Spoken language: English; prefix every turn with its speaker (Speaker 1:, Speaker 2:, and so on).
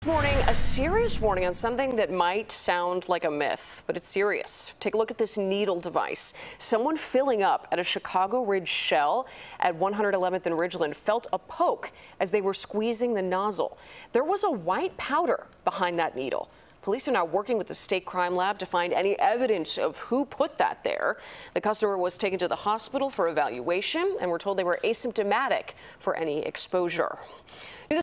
Speaker 1: Morning, a serious warning on something that might sound like a myth, but it's serious. Take a look at this needle device. Someone filling up at a Chicago Ridge Shell at 111th and Ridgeland felt a poke as they were squeezing the nozzle. There was a white powder behind that needle. Police are now working with the state crime lab to find any evidence of who put that there. The customer was taken to the hospital for evaluation, and we're told they were asymptomatic for any exposure.